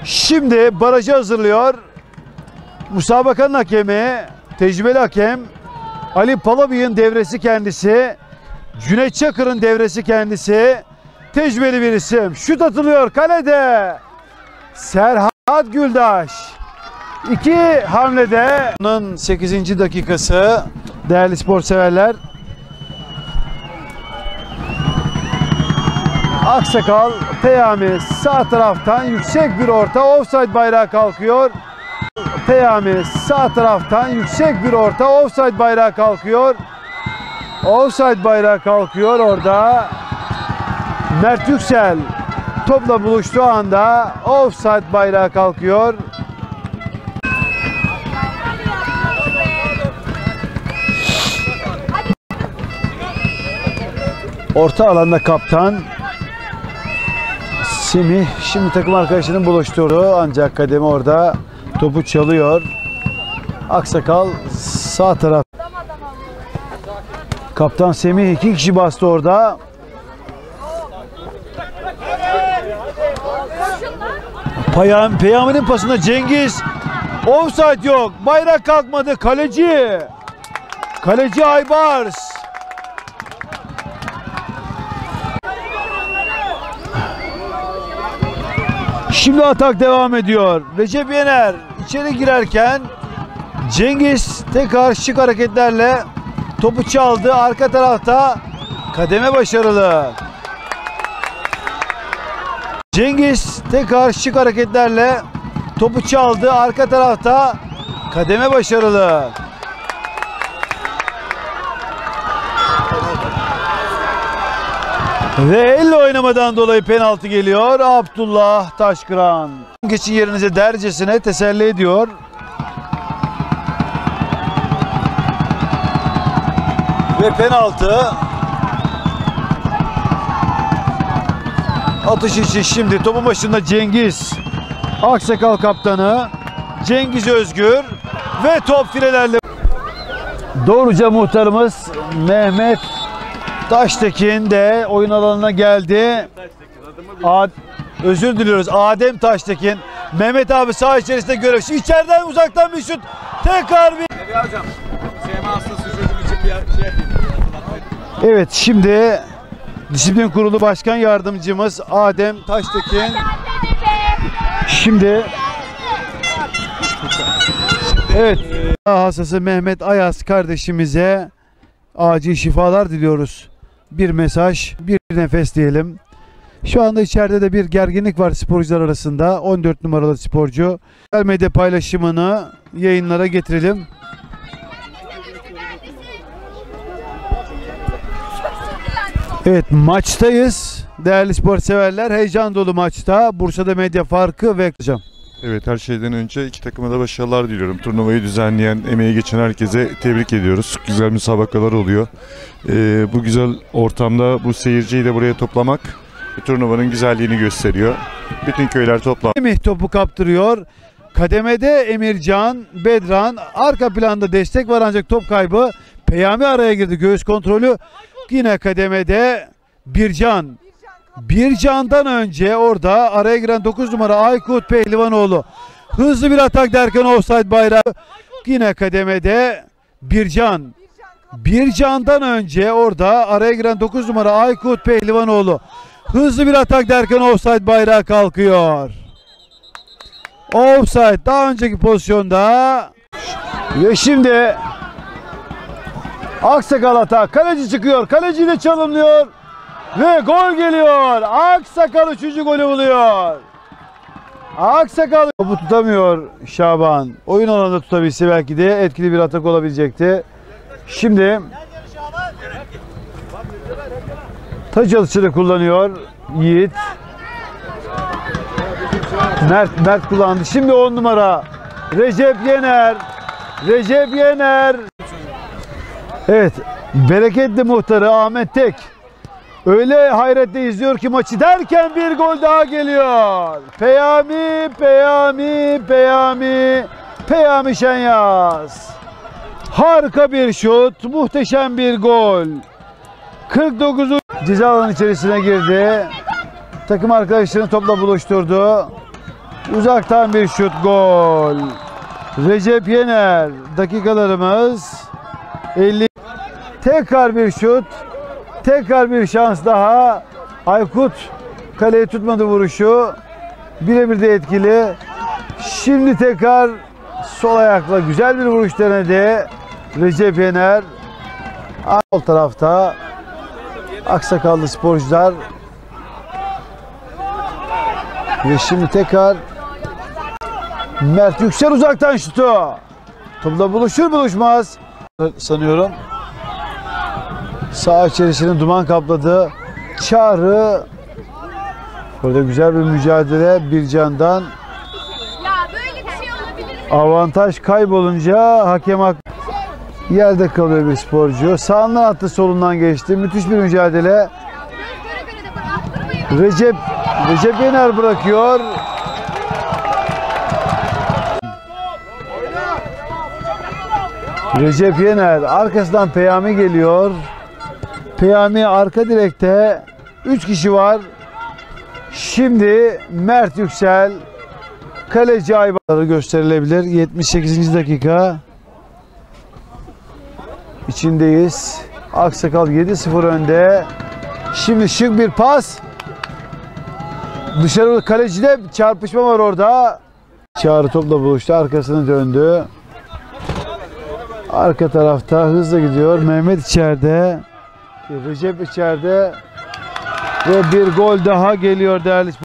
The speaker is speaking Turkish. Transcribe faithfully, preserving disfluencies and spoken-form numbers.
Şimdi barajı hazırlıyor. Müsabakanın hakemi, tecrübeli hakem Ali Palabıyık'ın devresi kendisi. Cüneyt Çakır'ın devresi kendisi. Tecrübeli bir isim. Şut atılıyor kalede. Serhat Güldaş. İki hamlede. Bunun sekizinci dakikası değerli spor severler. Aksakal, Peyami sağ taraftan yüksek bir orta, offside bayrağı kalkıyor. Peyami sağ taraftan yüksek bir orta, offside bayrağı kalkıyor. Offside bayrağı kalkıyor orada. Mert Yüksel topla buluştuğu anda offside bayrağı kalkıyor. Orta alanda kaptan Semih şimdi takım arkadaşının buluşturduğu ancak kademe orada topu çalıyor. Aksakal sağ taraf. Kaptan Semih iki kişi bastı orada. Peyam, Peyami'nin pasında Cengiz. Offside yok. Bayrak kalkmadı. Kaleci. Kaleci Aybars. Şimdi atak devam ediyor. Recep Yener içeri girerken Cengiz tekrar şık hareketlerle topu çaldı. Arka tarafta kademe başarılı. Cengiz tekrar şık hareketlerle topu çaldı. Arka tarafta kademe başarılı. Ve elle oynamadan dolayı penaltı geliyor. Abdullah Taşkıran. Geçin yerinize dercesine teselli ediyor. Ve penaltı. Atış için şimdi topun başında Cengiz. Aksakal kaptanı Cengiz Özgür. Ve top filelerle. Doğruca muhtarımız Mehmet Taştekin de oyun alanına geldi. Ad Özür diliyoruz. Adem Taştekin. Mehmet abi saha içerisinde görev. Şimdi içeriden uzaktan bir şut. Tekrar bir. Evet şimdi Disiplin Kurulu Başkan Yardımcımız Adem Taştekin. Şimdi evet hastası Mehmet Ayaz kardeşimize acil şifalar diliyoruz. Bir mesaj, bir nefes diyelim. Şu anda içeride de bir gerginlik var sporcular arasında. on dört numaralı sporcu. Sosyal medya paylaşımını yayınlara getirelim. Evet maçtayız. Değerli spor severler, heyecan dolu maçta. Bursa'da medya farkı ve hocam. Evet, her şeyden önce iki takıma da başarılar diliyorum. Turnuvayı düzenleyen, emeği geçen herkese tebrik ediyoruz. Güzel müsabakalar oluyor. Ee, bu güzel ortamda bu seyirciyi de buraya toplamak turnuvanın güzelliğini gösteriyor. Bütün köyler toplam. Semih topu kaptırıyor. Kademede Emircan, Bedran. Arka planda destek var ancak top kaybı. Peyami araya girdi. Göğüs kontrolü. Yine kademede Bircan. Bircan'dan önce orada araya giren dokuz numara Aykut Pehlivanoğlu. Hızlı bir atak derken offside bayrağı. Yine kademede Bircan. Bircan'dan önce orada araya giren dokuz numara Aykut Pehlivanoğlu. Hızlı bir atak derken offside bayrağı kalkıyor. Offside daha önceki pozisyonda. Ve şimdi Aksakal atak. Kaleci çıkıyor. Kaleci de çalımlıyor. Ve gol geliyor. Aksakal üçüncü golü buluyor. Aksakal topu tutamıyor Şaban. Oyun alanında tutabilse belki de etkili bir atak olabilecekti. Şimdi taç atışını kullanıyor Yiğit. Mert, Mert kullandı. Şimdi on numara Recep Yener. Recep Yener. Evet. Bereketli muhtarı Ahmet Tek. Öyle hayretle izliyor ki maçı derken bir gol daha geliyor. Peyami, Peyami, Peyami, Peyami Şenyaz. Harika bir şut, muhteşem bir gol. kırk dokuzu ceza alanı içerisine girdi. Takım arkadaşlarını topla buluşturdu. Uzaktan bir şut, gol. Recep Yener. Dakikalarımız elli. Tekrar bir şut. Tekrar bir şans daha. Aykut kaleyi tutmadı vuruşu. Birebir de etkili. Şimdi tekrar sol ayakla güzel bir vuruş denedi Recep Yener. Sol tarafta aksakallı sporcular. Ve şimdi tekrar Mert Yüksel uzaktan şutu. Topla buluşur buluşmaz sanıyorum. Sağ içerisini duman kapladı. Çağrı. Burada güzel bir mücadele Bircan'dan. Avantaj kaybolunca hakem hak yerde kalıyor bir sporcu. Sağından attı, solundan geçti. Müthiş bir mücadele. Recep Recep Yener bırakıyor. Recep Yener arkasından Peyami geliyor. Peyami arka direkte. üç kişi var. Şimdi Mert Yüksel kaleci Aybar'ı gösterilebilir. yetmiş sekizinci dakika. İçindeyiz. Aksakal yedi sıfır önde. Şimdi şık bir pas. Dışarı kalecide çarpışma var orada. Çağrı topla buluştu. Arkasını döndü. Arka tarafta hızla gidiyor. Mehmet içeride. Recep içeride. Ve bir gol daha geliyor değerli